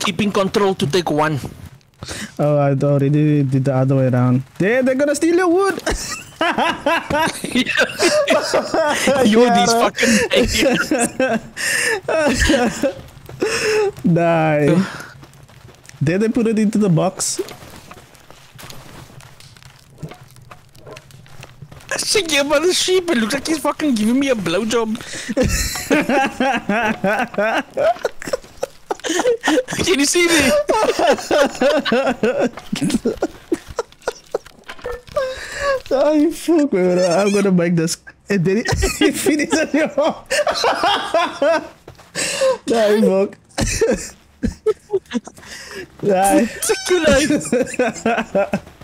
keeping control to take one. Oh, I already did the other way around. They're gonna steal your wood. You these fucking idiots. Die. Did they put it into the box? Thinking about the sheep, it looks like he's fucking giving me a blowjob. Can you see me? Oh, fuck, man. I'm gonna make this. And then he finishes your home. Die, fuck. Die. Take your life.